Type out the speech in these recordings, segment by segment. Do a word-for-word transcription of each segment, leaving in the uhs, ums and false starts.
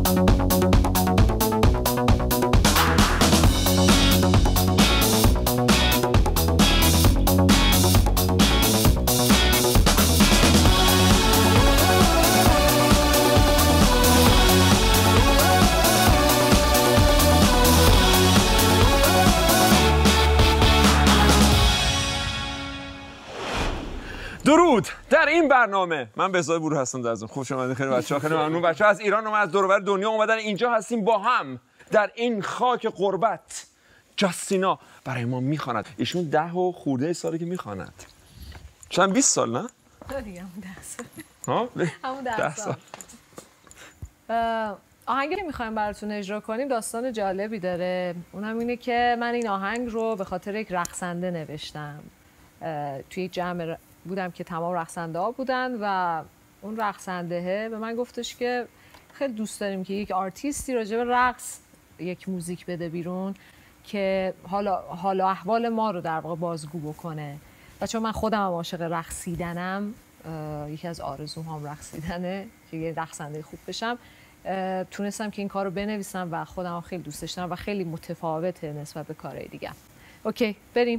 درود. در این برنامه من بهزاد بورو هستم. در ضمن خوش اومدید خیلی بچه‌ها، خیلی ممنون. بچه‌ها از ایران و از دور و بر دنیا اومدن اینجا هستیم با هم در این خاک غربت. جاستینا برای ما میخواند. ایشون ده و خورده سالی که میخواند. چند بیست سال نه؟ دیگه همون ده سال. ها؟ همون ده سال. آهنگی که میخوایم براتون اجرا کنیم داستان جالبی داره. اونم اینه که من این آهنگ رو به خاطر یک رقصنده نوشتم. توی یک جمع بودم که تمام رقصنده ها بودن و اون رقصنده به من گفتش که خیلی دوست داریم که یک آرتیستی راجع به رقص یک موزیک بده بیرون که حالا حالا احوال ما رو در واقع بازگو بکنه. و چون من خودم هم عاشق رقصیدنم، یکی از آرزوهام رقصیدنه که یه رقصنده خوب بشم، تونستم که این کار رو بنویسم و خودم خیلی دوستش دارم و خیلی متفاوته نسبت به کارهای دیگه. اوکی بریم.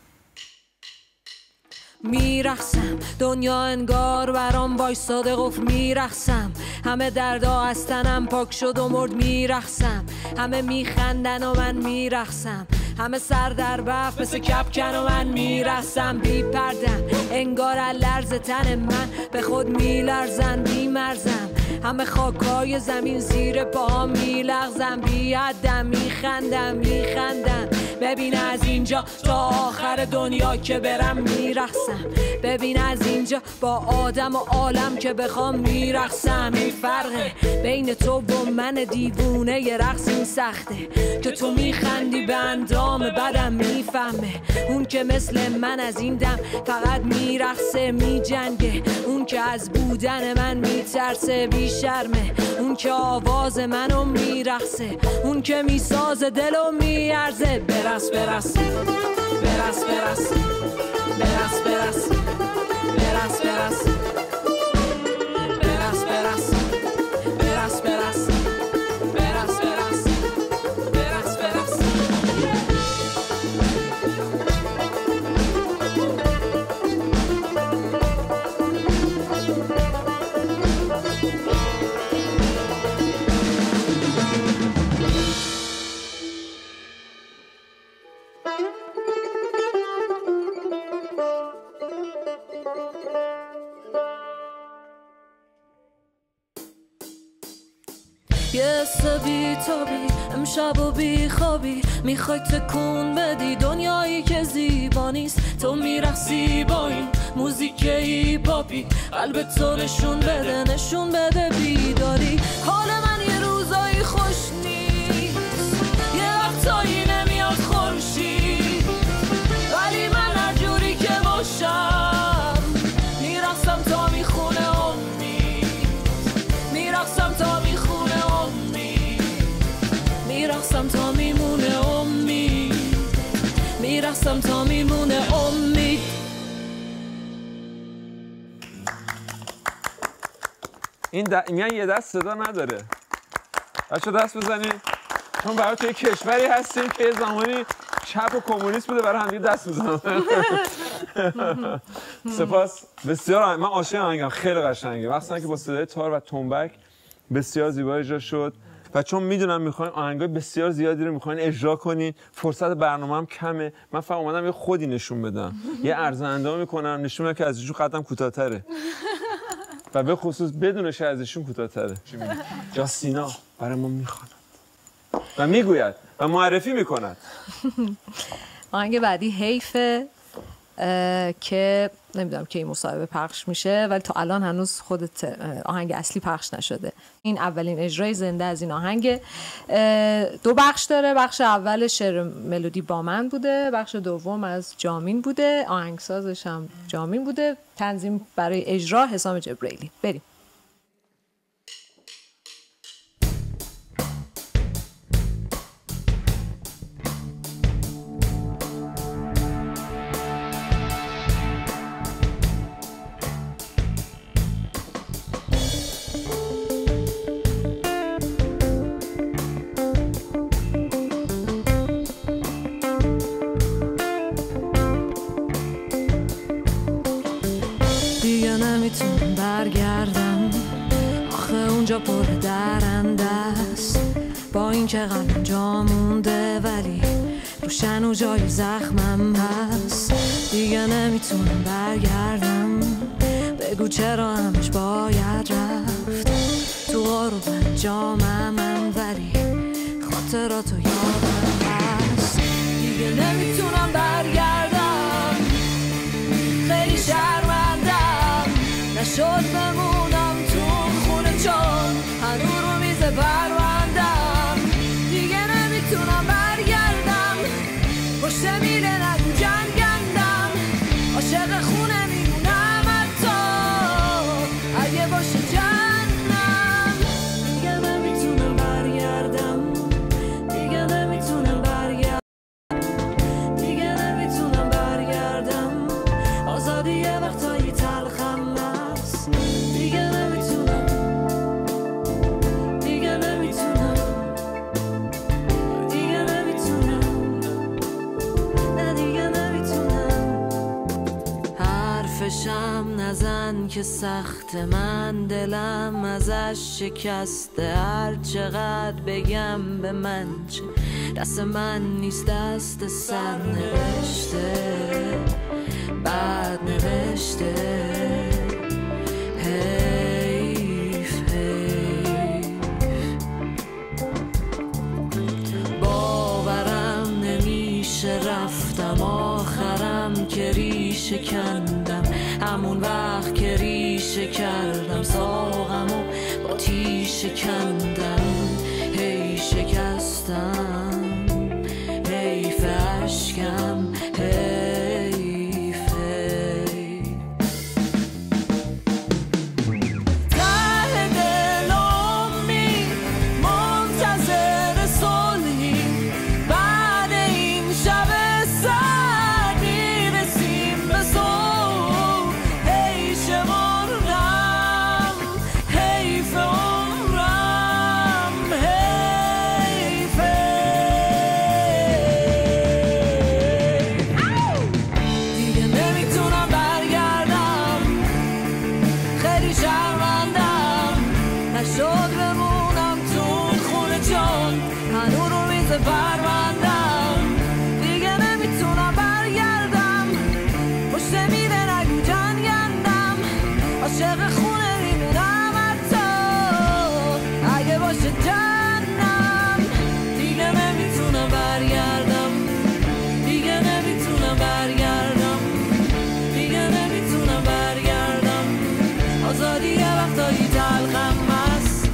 میرقصم دنیا انگار برام وایساده قفل، میرقصم همه دردا از تنم پاک شد و مرد، میرقصم همه میخندن و من میرقصم، همه سر در برف مثل کپکن و من میرقصم، بی پردم انگار لرز تن من به خود میلرزن، بی مرزم همه خاکای زمین زیر پا میلغزم، بی حدم میخندم میخندم ببین از اینجا تا آخر دنیا که برم میرقصم، ببین از اینجا با آدم و عالم که بخوام میرقصم، این فرقه بین تو و من دیوونه ی رقص این سخته که تو میخندی به اندام بدم میفهمه، اون که مثل من از این دم فقط میرقصه میجنگه، اون که از بودن من میترسه بی شرمه، اون که آواز منو میرقصه، اون که میساز دلو میارزه، برس برس برس برس برس برس برس برس برس برس برس برس برس برس برس برس یه سبی تابی امشب و بی خوابی میخوای تکون بدی دنیایی که زیبا نیست، تو میرقصی با این موزیک هیپاپی، قلب تو نشون بده نشون بده بیداری، حال من یه روزایی خوش نیست، یه وقتایی نمیاد خورشید، ولی من هر جوری که باشم میرقصم تا میخونه امید، میرقصم تا میخونه امید، میرقصم تا میمونه امید، میرقصم تا میمونه امید. این د... میگن یه دست صدا نداره. بچه دست بزنید چون برای توی کشوری هستیم که یه زمانی چپ و کمونیست بوده، برای همدیگه دست بزنم. سپاس بسیار. من عاشق آهنگم، خیلی قشنگه، مخصوصا که با صدای تار و تنبک بسیار زیبا اجرا شد و چون میدونم میخواین آهنگای بسیار زیادی رو میخواین اجرا کنین، فرصت برنامه‌ام کمه، من فقط اومدم یه خودی نشون بدم، یه عرض اندام میکنم نشون بدم که از ایشون قدم کوتاه‌تره و به خصوص بدون شه از ایشون کوتاه‌تره. جاستینا برای ما میخواند و میگوید و معرفی میکند. آهنگ بعدی حیفه که نمیدونم که این مصاحبه پخش میشه، ولی تا الان هنوز خودت آهنگ اصلی پخش نشده. این اولین اجرای زنده از این آهنگ. دو بخش داره، بخش اول شعر ملودی با من بوده، بخش دوم از جامین بوده، آهنگسازش هم جامین بوده، تنظیم برای اجرا حسام جبریلی. بریم. درنده است، با این که قلبم جا مونده ولی روشن و جای زخمم هست. دیگه نمیتونم برگردم، بگو چرا همش باید رفت. تو غروب جامم من ولی خاطراتو یادم هست. دیگه نمیتونم برگردم، خیلی شرمندم، نشد بمونم تو خونه چون هنو رو میز پروندم. دیگه نمیتونم برگردم، پشت میره نگو جنگندم، عاشق خونه میمونم حتی اگه باشه جنم. دیگه نمیتونم برگردم، دیگه نمیتونم برگردم، دیگه نمیتونم برگردم. آزادی یه وقتایی تلخم هست. دیگه نمیتونم، دیگه نمیتونم، دیگه نمیتونم، نه دیگه نمیتونم. حرفشم نزن که سخت، من دلم ازش شکسته. هر چقدر بگم به من چه، دست من نیست دست سر نوشته، بعد نوشته. حیف حیف، باورم نمیشه رفتم آخرم که ریشه کندم. همون وقت که ریشه کردم ساقم و با تیشه کندم. هی شکستم، حیف عشقم، حیف حیف. ته دل امید منتظر صلحی، بعد این شب سرد میرسیم به صبح. هی شمردم حیف عمرم، حیف دیگه نمیتونم برگردم، خیلی شرمندم، نشد بمونم تو خونه چون هنو رو میز پروندم. دیگه نمیتونم برگردم، پشت میره نگو جنگندم، عاشق خونه میمونم حتی اگه باشه جنم. دیگه نمیتونم برگردم، دیگه نمیتونم برگردم، دیگه نمیتونم برگردم. آزادی یه وقتایی تلخم هست.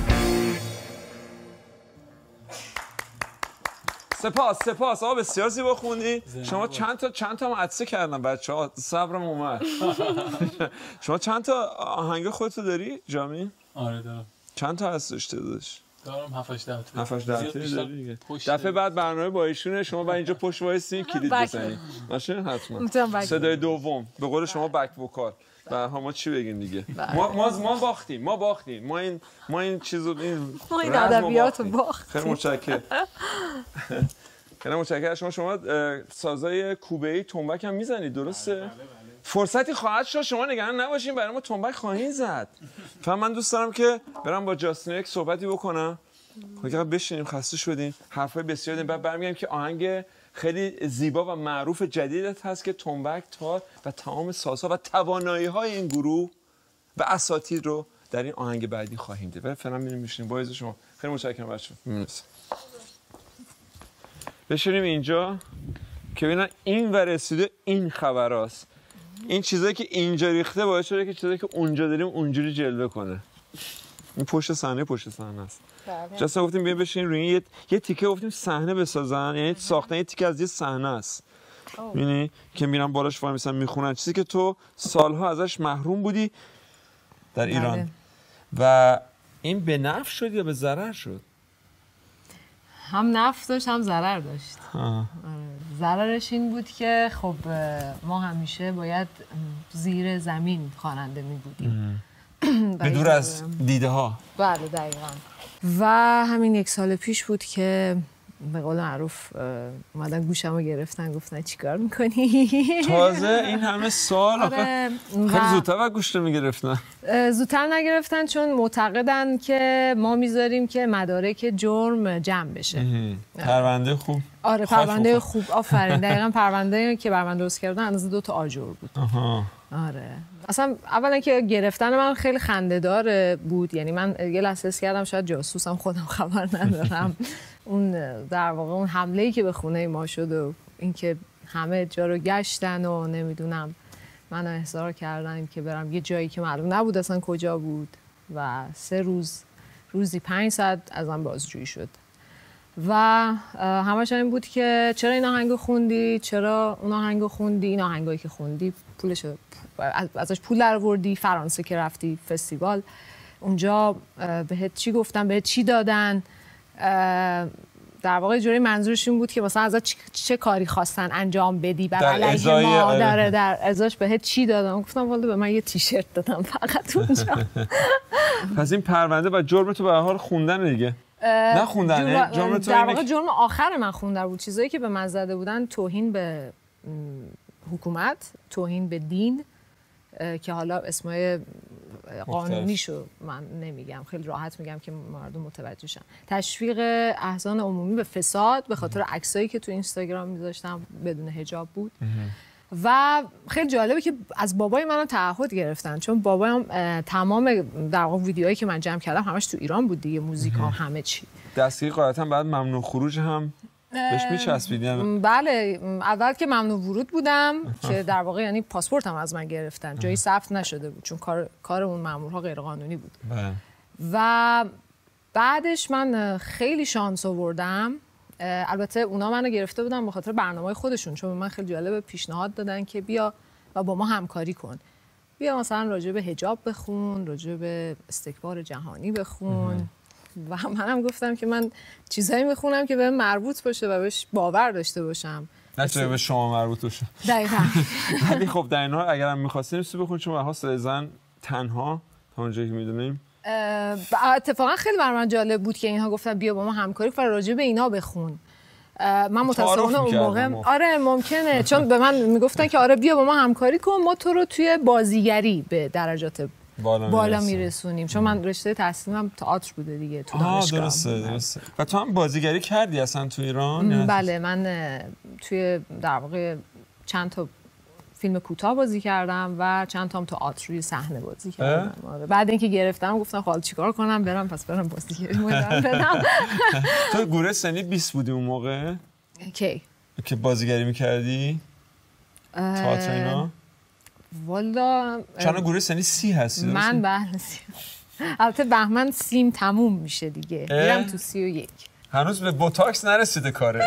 سپاس سپاس آقا، بسیار زیبا خوندی. شما چند تا چند تا عطسه کردن بچه‌ها، صبرم اومد. شما چند تا آهنگ خودتو داری جامی؟ آره دارم. چند تا هست داشته داشت؟ دارم هفت هشت تا. هفت هشت داری دیگه. دفعه بعد برنامه با ایشونه، شما بعد اینجا پشت وایسین کلید بزنید. باشه حتما. صدای دوم به قول شما بک وکال. و ما چی بگیم دیگه؟ ما ما ما باختیم، ما باختیم. ما این ما این چیزو این ما این ادبیاتو باختیم. خیلی متشکرم. خیلی متشکرم. شما شما سازای کوبه‌ای تنبک هم میزنید درسته؟ فرصتی خواهد شد، شما نگران نباشین، برای ما تنبک خواهید زد. فقط من دوست دارم که برم با جاستین یک صحبتی بکنم. خب بشینیم، خسته شدیم، حرفای بسیار داریم، بعد برمیگردیم که آهنگ خیلی زیبا و معروف جدیدت هست که تنبک، تار و تمام سازها و توانایی‌های این گروه و اساتید رو در این آهنگ بعدی خواهیم دید. ولی فعلا میریم میشینیم. با اجازه شما. خیلی متشکرم بچه‌ها. ممنونم. بشینیم اینجا که ببینن این ور رسیده این خبراست. این چیزایی که اینجا ریخته باعث شده که چیزایی که اونجا داریم اونجوری جلوه کنه. این پشت صحنه پشت صحنه است. جاسا گفتیم بیا بشین روی یه یه تیکه گفتیم صحنه بسازن، یعنی ساختن یه تیکه از یه صحنه است. می‌بینی که میرن بالاش وای میسن میخونن چیزی که تو سالها ازش محروم بودی در ایران. بله. و این به نفع شد یا به ضرر شد؟ هم نفع داشت هم ضرر داشت. ضررش این بود که خب ما همیشه باید زیر زمین خواننده می بودیم به دور از دیده ها. بله دقیقاً. و همین یک سال پیش بود که به قول معروف اومدن گوشمو گرفتن گفتن چیکار میکنی؟ تازه این همه سال آره خیلی زودتر و گوشت میگرفتن. زودتر نگرفتن چون معتقدن که ما میذاریم که مدارک جرم جمع بشه. پرونده خوب. آره پرونده خوب آفرین. دقیقاً پرونده که بر من درست کردن اندازه دو تا آجر بود. آها. آره اصلا اولا که گرفتن من خیلی خنده‌دار بود، یعنی من یه لحظه حس کردم شاید جاسوسم خودم خبر ندارم. اون در واقع اون حمله‌ای که به خونه ما شد و اینکه همه جا رو گشتن و نمیدونم منو احضار کردن که برم یه جایی که معلوم نبود اصلا کجا بود و سه روز روزی پنج ساعت ازم بازجویی شد و همش این بود که چرا این آهنگو خوندی، چرا اون آهنگو خوندی، این آهنگایی که خوندی پولشو ازش پول درآوردی، فرانسه که رفتی فستیوال اونجا بهت چی گفتن، بهت چی دادن. در واقع جوری منظورش این بود که مثلا ازت چه, چه کاری خواستن انجام بدی بر علیه ما، داره در ازاش بهت چی دادن. گفتم والا به من یه تیشرت دادم فقط اونجا. پس این پرونده و جرم تو به هر حال خوندن دیگه. نه خوندن جرم تو در واقع جرم آخر من خوندن بود. چیزایی که به من زده بودن توهین به حکومت، توهین به دین که حالا اسمای قانونیشو من نمیگم، خیلی راحت میگم که مردم متوجه شن. تشویق احزان عمومی به فساد به خاطر عکسایی که تو اینستاگرام میذاشتم بدون حجاب بود. و خیلی جالبه که از بابای منم تعهد گرفتن، چون بابایم تمام در واقع ویدیوهایی که من جمع کردم همش تو ایران بود دیگه، موزیکا همه چی. دستگیری قاعدتا بعد ممنوع خروج هم بهش میچسبیدین؟ بله اول که ممنوع ورود بودم که در واقع یعنی پاسپورتم از من گرفتن، جایی ثبت نشده بود چون کار کار اون مامورها غیر قانونی بود. بله. و بعدش من خیلی شانس آوردم، البته اونا منو گرفته بودن به خاطر برنامه‌های خودشون، چون من خیلی جالب پیشنهاد دادن که بیا و با ما همکاری کن، بیا مثلا راجع به حجاب بخون، راجع به استکبار جهانی بخون. و منم گفتم که من چیزایی میخونم که به مربوط باشه و بهش باور داشته باشم، نه چرا به شما مربوط باشه. دقیقاً. ولی خب در این حال اگرم می‌خواستین چیزی بخونید، چون واقعا زن تنها تا اونجایی که میدونیم. اتفاقا خیلی برام من جالب بود که اینها گفتن بیا با ما همکاری کن، راجع به اینا بخون. من متأسفانه اون موقع آره ممکنه چون به من میگفتن که آره بیا با ما همکاری کن، ما تو رو توی بازیگری به درجات بالا, بالا میرسونیم، چون من رشته تحصیلم تئاتر بوده دیگه تو دانشگاه. درسته درسته. و تو هم بازیگری کردی اصلا تو ایران؟ بله من توی در واقع چند تا فیلم کوتاه بازی کردم و چند تا هم تئاتر روی صحنه بازی کردم. آره. بعد اینکه گرفتم گفتم خب چیکار کنم، برم پس برم بازیگری مدام بدم. تو گوره سنی بیست بودی اون موقع؟ کی که بازیگری می‌کردی؟ تئاتر اینا؟ والا چون گوره سنی سی هستی. من بله سی. البته بهمن سیم تموم میشه دیگه، میرم تو سی و یک. هنوز به بوتاکس نرسیده کارت.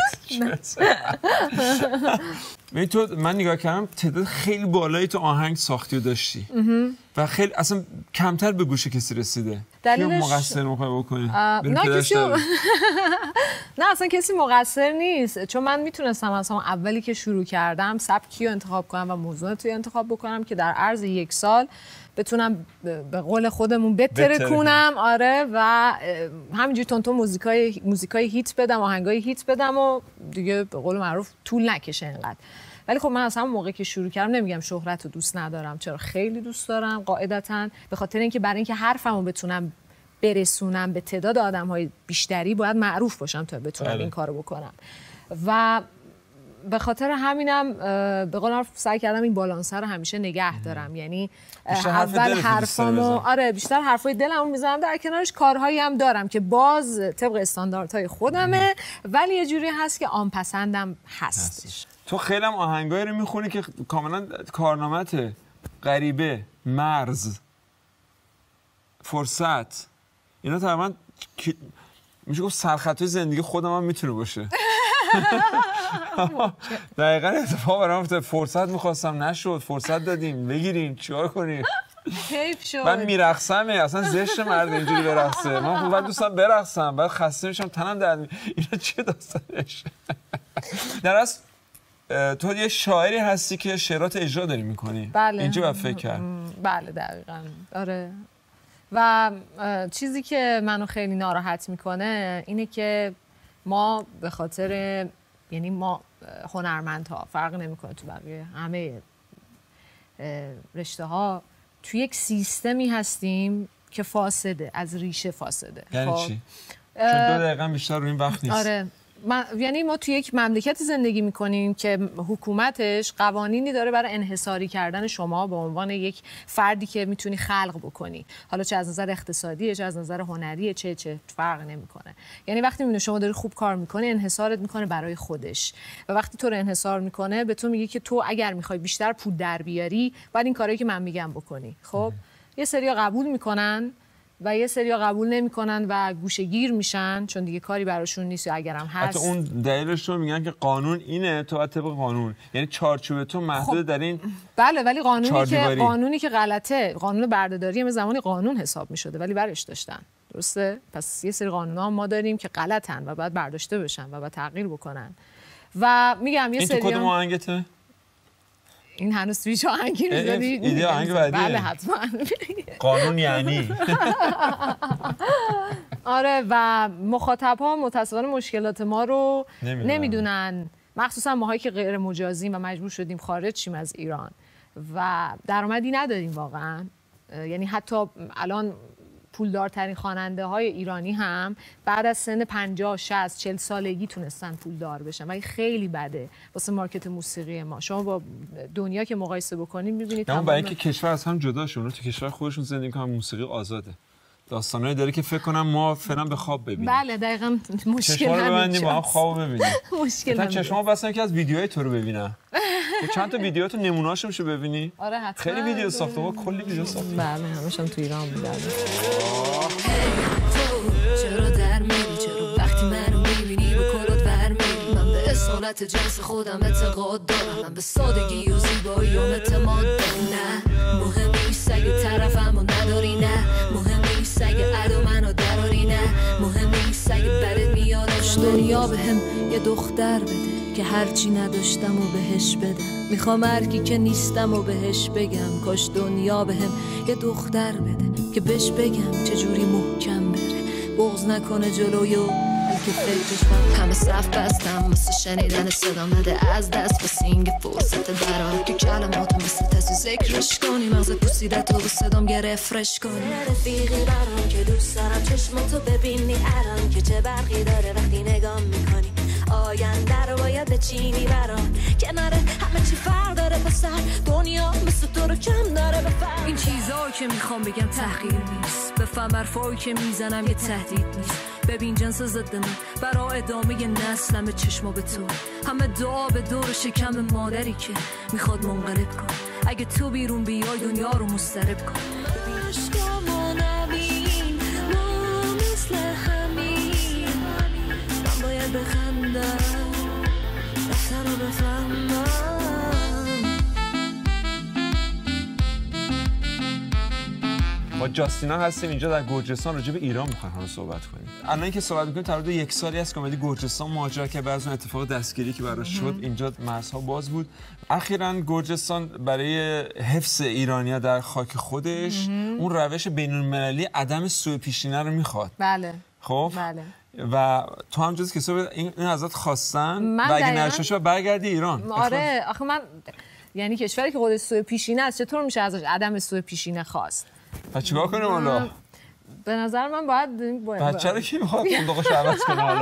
ببین تو من نگاه کردم تعداد خیلی بالایی تو آهنگ ساختی و داشتی و خیلی اصلا کمتر به گوش کسی رسیده. دلیلش مقصر میخوای بکنی؟ نه کسی نه اصلا کسی مقصر نیست، چون من میتونستم اصلا اولی که شروع کردم سبکی رو انتخاب کنم و موضوعات رو انتخاب بکنم که در عرض یک سال بتونم به قول خودمون بتره کنم. آره و همینجوری تونتون موزیکای موزیکای هیت بدم، آهنگای هیت بدم و دیگه به قول معروف طول نکشه اینقدر. ولی خب من اصلا موقعی که شروع کردم نمیگم شهرت رو دوست ندارم، چرا خیلی دوست دارم قاعدتاً، به خاطر اینکه برای اینکه حرفمو بتونم برسونم به تعداد آدم‌های بیشتری باید معروف باشم تا بتونم بله. این کارو بکنم. و به خاطر همینم به قول معروف سعی کردم این بالانسر رو همیشه نگه دارم، یعنی اول حرفامو آره بیشتر حرفای دلمو میزنم، در کنارش کارهایی هم دارم که باز طبق استانداردهای خودمه ولی یه جوری هست که عام پسندم هستش. تو خیلی هم آهنگایی رو میخونی که کاملا کارنامته، غریبه، مرز، فرصت، اینا تقریبا میشه گفت سرخطای زندگی خودم هم میتونه باشه. دقیقاً اتفاق برام افتاد، فرصت میخواستم نشد، فرصت دادیم بگیریم چیکار کنیم، حیف شد. من میرقصم، اصلا زشت مرد اینجوری برقصه، من خوب دوستم برقصم بعد خسته میشم تنم درد میاد. اینا چه داستانش؟ در اصل تو یه شاعری هستی که شعرات اجرا داری میکنی. بله. اینجا باید فکر کرد. بله دقیقاً. آره. و چیزی که منو خیلی ناراحت میکنه اینه که ما به خاطر یعنی ما هنرمندها فرق نمیکنه تو بقیه همه رشته ها توی یک سیستمی هستیم که فاسده، از ریشه فاسده. یعنی چی؟ چون دو دقیقه بیشتر روی این وقت نیست. آره ما، یعنی ما توی یک مملکتی زندگی میکنیم که حکومتش قوانینی داره برای انحصاری کردن شما به عنوان یک فردی که میتونی خلق بکنی، حالا چه از نظر اقتصادیه چه از نظر هنریه چه چه فرق نمیکنه. یعنی وقتی میبینه شما داری خوب کار میکنی انحصارت میکنه برای خودش و وقتی تو رو انحصار میکنه به تو میگه که تو اگر میخوای بیشتر پول در بیاری باید این کارهایی که من میگم بکنی. خب یه سری‌ها قبول میکنن و یه سری‌ها قبول نمی‌کنن و گوشه‌گیر میشن چون دیگه کاری براشون نیست یا اگرم هست. حتی اون دلیلش رو میگن که قانون اینه، تو طبق قانون، یعنی چارچوب تو محدود خب در این. بله ولی قانونی که قانونی که غلطه، قانون بردهداری هم زمانی قانون حساب می‌شده ولی برش داشتن. درسته؟ پس یه سری قانون‌ها ما داریم که غلطن و باید برداشته بشن و باید تغییر بکنن. و میگم یه سری این تو کدوم آهنگته؟ این هنوز توی چه آهنگی می‌ذاری؟ ایده آهنگ بعدیه. بله حتما. قانون یعنی آره و مخاطب‌ها متأسفانه مشکلات ما رو نمیدونن, نمیدونن. مخصوصا ماهایی که غیر مجازیم و مجبور شدیم خارج شیم از ایران و درآمدی نداریم واقعا. یعنی حتی الان پولدارترین خواننده های ایرانی هم بعد از سن پنجاه، شصت، چهل سالگی تونستن پولدار بشن و این خیلی بده واسه مارکت موسیقی ما. شما با دنیا که مقایسه بکنید می‌بینید اما برای اینکه کشور از هم جدا شونه، تو کشور خودشون زندگی می‌کنن، موسیقی آزاده. داستانایی داره که فکر کنم ما فعلا به خواب ببینیم. بله دقیقاً مشکل چشما رو ببندیم با هم خواب ببینیم. مشکل هم چشما بسن که از ویدیوهای تو رو ببینن. چند تا ویدیو تو نمونه‌اش میشه ببینی؟ آره حتما. خیلی ویدیو ساخته، با کلی ویدیو ساخته. بله همشون تو ایران بودن. چرا در میری؟ چرا وقتی منو میبینی به کلات ورمیری؟ من به اصالت جنس خودم اعتقاد دارم، من به سادگی و زیبایی‌ام اعتماد دارم. نه مهم نیست اگه طرفمو نداری، نه مهم نیست اگه عدو منو دراری، نه مهم نیست اگه بدت میاد. دنیا بهم یه دختر بده که هرچی نداشتم و بهش بدم. میخوام هرکی که نیستم و بهش بگم کاش دنیا بهم یه دختر بده که بهش بگم چجوری محکم بره، بغض نکنه جلویو که فکرش من. همه صف بستم مثل شنیدن صدام نده از دست به سینگ فرصت درام که کلماتو مثل تصوی ذکرش کنی، مغز پوسیده تو به صدام گرفرش کنی. رفیقی برام که دوست دارم چشماتو ببینی الان که چه برقی داره وقتی نگام میکنی. آینده رو باید بچینی برام کنار همه چی فرق داره پسر، دنیا مثل تو رو کم داره بفهم. این چیزا که میخوام بگم تحقیر نیست، بفهم حرفایی که میزنم یه تهدید نیست. ببین جنس ضد من برا ادامه نسلم چشما به تو، همه دعا به دور شکم مادری که میخواد منقلب کن. اگه تو بیرون بیای دنیا رو مضطرب کن. عشقامو نبین ما مثل همین، من باید بخندم بهتر رو بفهمم. با جاستینا هستیم اینجا در گرجستان، راجع به ایران می‌خوایم حالا صحبت کنیم. الان که صحبت می‌کنیم تقریبا یک سالی است که اومدی گرجستان مهاجرت که بعد از اون اتفاق دستگیری که براش شد اینجا مرزها باز بود. اخیراً گرجستان برای حفظ ایرانی‌ها در خاک خودش اون روش بین‌المللی عدم سوء پیشینه رو می‌خواد. بله. خب بله. و تو هم جز کسی این این ازت خواستن و اگه نشه برگردی ایران. آره آخه من یعنی کشوری که خودش سوء پیشینه است چطور میشه ازش عدم سوء پیشینه خواست؟ پس چیکار کنیم حالا؟ به نظر من باید بچه رو کی میخواد انداقش عوض کنه حالا؟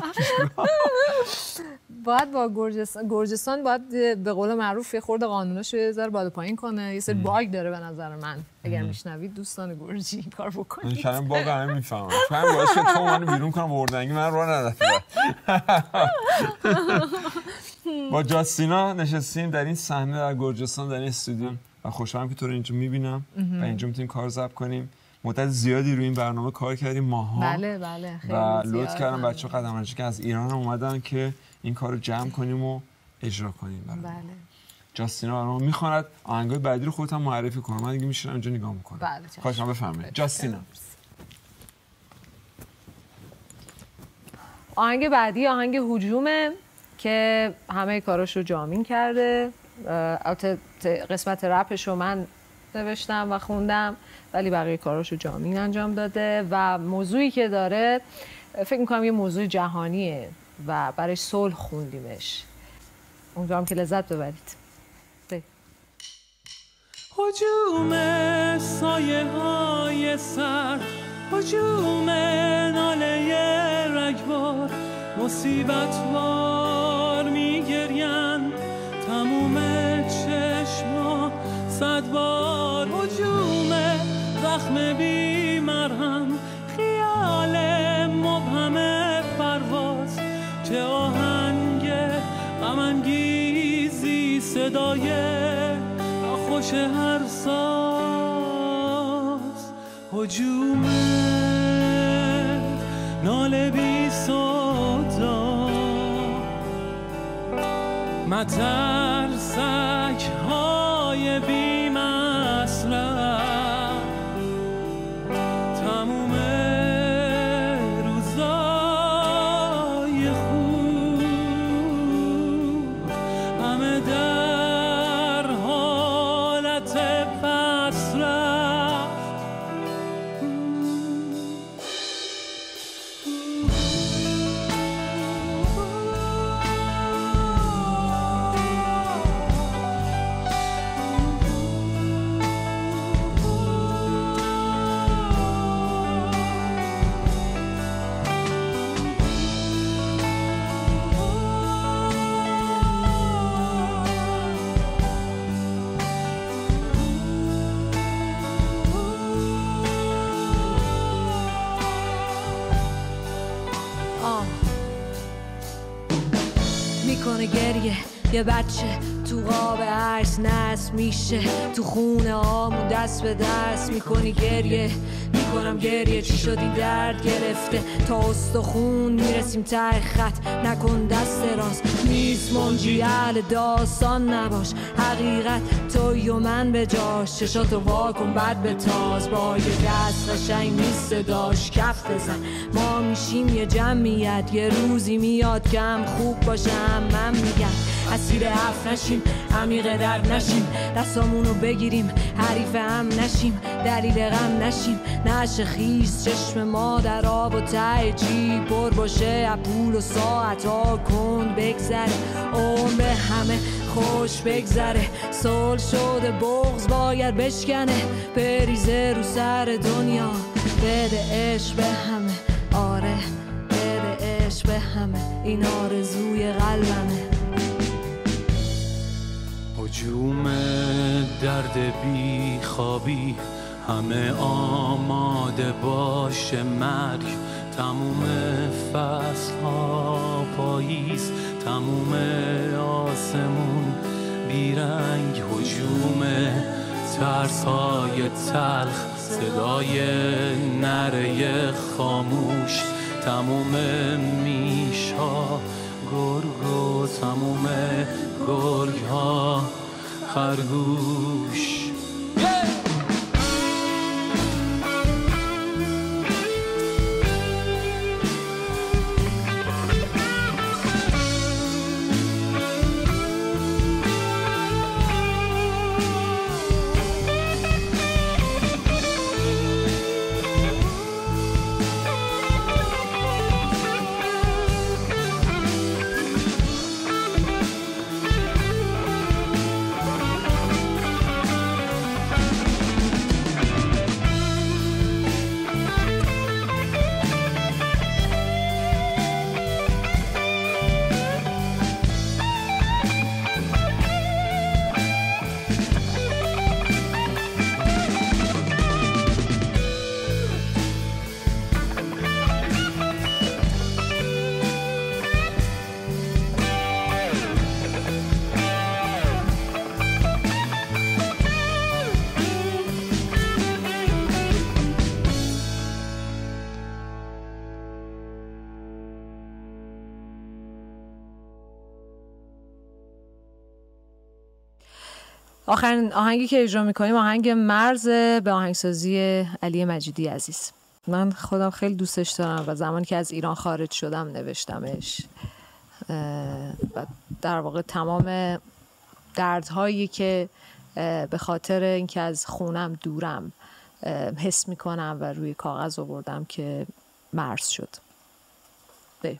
باید با گرجستان گرجستان باید به قول معروف یه خورده قانوناشو یه ذره بالا پایین کنه. یه سری باگ داره به نظر من. اگر میشنوید دوستان گرجی این کار بکنید. کلام باگ هم میفهمم. فهم باعث شد تو منو بیرون کنم بردنگی من راه ندادی. با جاستینا نشستیم در این صحنه در گرجستان در این استودیو و خوشحالم که تو رو اینجا میبینم و اینجا میتونیم کار ضبط کنیم. مدت زیادی روی این برنامه کار کردیم ماها. بله بله خیلی و لطف کردم بچه‌ها قدم رنجی که از ایران هم اومدن که این کارو جمع کنیم و اجرا کنیم برام. بله. جاستینا برام میخواند آهنگای بعدی رو خودت هم معرفی کنم. من دیگه میشینم اینجا نگاه میکنم. بله. خواهش می‌کنم بفرمایید. جاستینا. آهنگ بعدی آهنگ هجومه که همه کاراشو جامین کرده. البته قسمت رپش رو من نوشتم و خوندم ولی بقیه کاراشو جامین انجام داده و موضوعی که داره فکر میکنم یه موضوع جهانیه و برای صلح خوندیمش. امیدوارم که لذت ببرید. هجوم سایه های سر، هجوم ناله رگبار، مصیبت بار میگرین تموم چشما صد بار. هجوم زخم بی مرهم، خیال مبهم پرواز، چه آهنگ غم انگیزی، صدای خوش هر ساز. هجوم ناله بی صدا، مترسک های بی مصرف، تموم روزای خوب همه در حالت پس رفت. میکنه گریه یه بچه تو قاب عکس نصب میشه، تو خونه آمون دست به دست میکنی گریه. میکنم گریه چی شدی درد گرفته تا استخون میرسیم ته خط، نکن دست راست نیست منجی اهل داستان نباش، حقیقت توی و من به جاش، چشاتو واکن بعد به تاز، با یه دست قشنگ نیست صداش کف بزن، ما میشیم یه جمعیت، یه روزی میاد که هم خوب باشم من میگم، اسیر حرف نشیم عمیق درد نشیم، دستامونو بگیریم حریف هم نشیم، دلیل غم نشیم نشه خیز، چشم ما در آب و ته جیب پر باشه پول و ساعت ها کند بگذره، اون به همه خوش بگذره، صلح شده بغض باید بشکنه، بریزه رو سر دنیا، بده عشق به همه، آره بده عشق به همه، این آرزوی قلبمه. هجوم درد بی خوابی، همه آماده باشه مرگ، تموم فصل ها پاییز، تموم آسمون بیرنگ، هجوم ترس های تلخ، صدای نره خاموش، تموم میشا گرگ و تموم گرگ ها خرگوش. آخرین آهنگی که اجرا میکنیم آهنگ مرز به آهنگسازی علی مجیدی عزیز. من خودم خیلی دوستش دارم و زمانی که از ایران خارج شدم نوشتمش و در واقع تمام دردهایی که به خاطر اینکه از خونم دورم حس میکنم و روی کاغذ آوردم که مرز شد. بریم.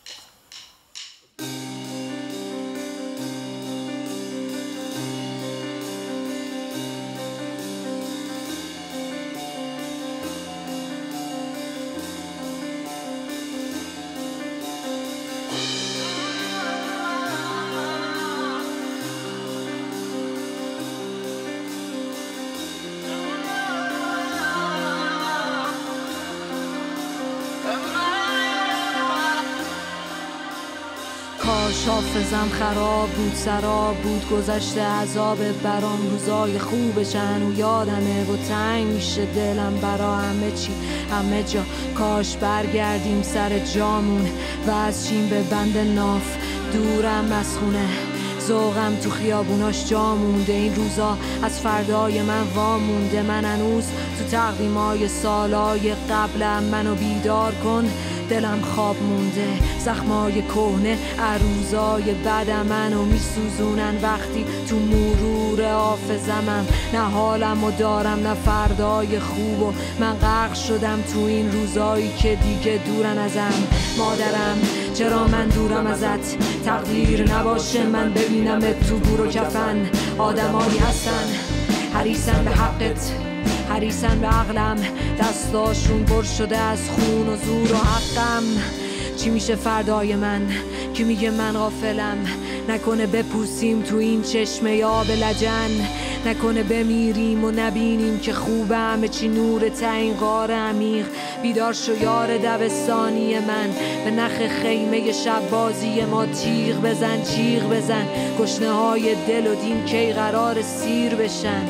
کاش حافظم خراب بود، سراب بود گذشته عذاب برام، روزای خوبشن و یادمه و تنگ میشه دلم برا همه چی همه جا. کاش برگردیم سر جامون و از چین به بند ناف، دورم از خونه ذوقم تو خیابوناش جا مونده. این روزا از فردای من وامونده، من هنوز تو تقویمای سالای قبلم، منو بیدار کن دلم خواب مونده. زخمای کهنه عروضای بدم منو میسوزونن وقتی تو مرور حافظمم. نه حالم و دارم نه فردای خوب و من غرق شدم تو این روزایی که دیگه دورن ازم. مادرم چرا من دورم ازت، تقدیر نباشه من ببینمت تو گور و کفن. آدمایی هستن حریصن به حقت، حریصن به عقلم، دستاشون پر شده از خون و زور و حقم. چی میشه فردای من که میگه من غافلم، نکنه بپوسیم تو این چشمه یا به لجن، نکنه بمیریم و نبینیم که خوبه همه چی نور تا این غار عمیق. بیدار شو یار دبستانی من، به نخ خیمه شب بازی ما تیغ بزن چیغ بزن. گشنه های دل و دین کی قرار سیر بشن،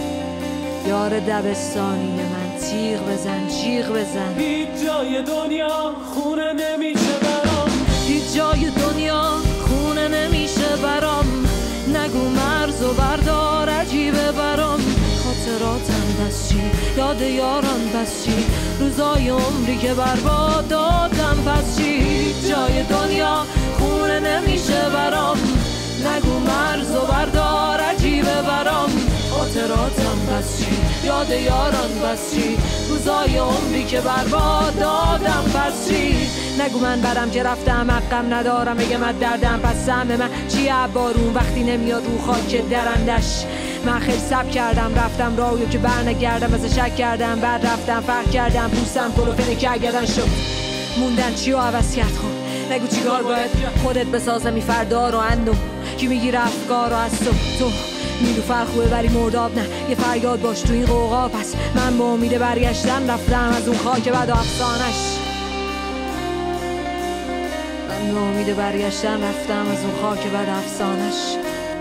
یار دبستانی من تیغ بزن چیغ بزن. هیچ جای دنیا خونه نمیشه برام، هیچ جای دنیا خونه نمیشه برام. نگو مرز و بردار عجیبه برام. خاطراتم بس چی، یاد یاران بس چی، روزای عمری که برباد دادم پس چی. هیچ جای دنیا خونه نمیشه برام. نگو مرز و بردار عجیبه برام. خاطراتم بس چی، یاد یاران بس چی، روزای عمری که برباد دادم پس چی. نگو من برم که رفتم حقم ندارم، بگه من دردم پس سهم من چیه بارون وقتی نمیاد رو خاک درندش. من خیلی سب کردم رفتم راهیو که برنگردم، از شک کردم بعد رفتم فرق کردم پوستم کلوفه نکرگردن شد. موندن چی و عوض کرد خب نگو چیکار باید خودت بسازمی فردا رو اندو کی میگی افکار رو از تو تو نیلوفر خوبه ولی مرداب نه، یه فریاد باش تو این قوقا. پس من با امید برگشتن رفتم از اون خاک بد و افسانش. من با امید برگشتن رفتم از اون خاک بد و افسانش.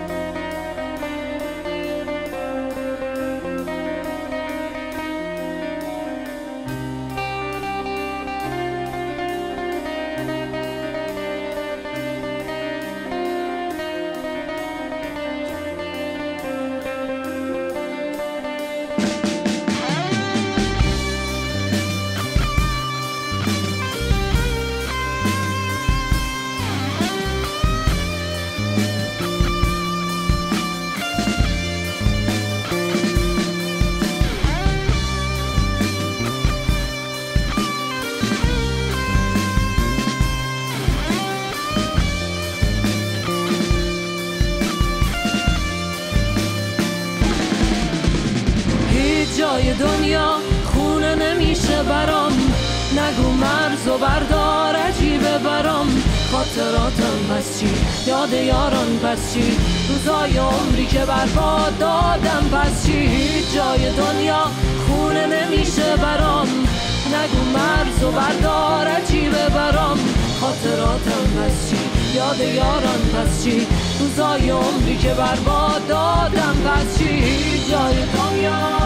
جای دنیا خونه نمیشه برام. نگو مرز و بردار عجیبه برام. خاطراتم پس چی، یاد یاران پس چی، روزای عمری که برباد دادم پس چی. هیچ جای دنیا خونه نمیشه برام. نگو مرز و بردار عجیبه برام. خاطراتم پس چی، یاد یاران پس چی، روزای عمری که برباد دادم پس چی. هیچ جای دنیا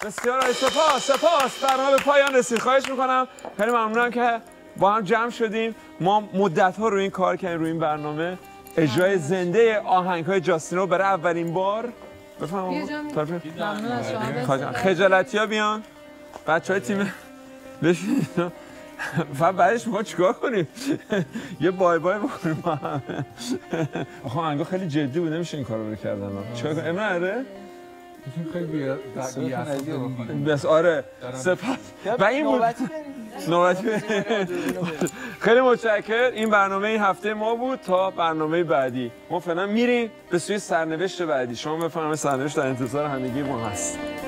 بسیار عالی. سپاس سپاس. برنامه به پایان رسید. خواهش میکنم، خیلی ممنونم که با هم جمع شدیم. ما مدت ها روی این کار کردیم، روی این برنامه اجرای زنده آهنگ های جاستین رو برای اولین بار. بفرمایید. ممنون از شما. خجالتی ها بیان. بچهای تیم بشین. فقط بعدش ما چیکار کنیم؟ یه بای بای بکنیم با هم. آخه آهنگا خیلی جدی بود، نمیشه این کارو رو کردن. چیکار کنیم؟ امروز آره؟ خیلی بس آره. سپاس. و این بود. نوبتی. خیلی متشکرم. این برنامه این هفته ما بود. تا برنامه بعدی ما فعلا میریم به سوی سرنوشت بعدی. شما بفرمایید، سرنوشت در انتظار همگی ما هست.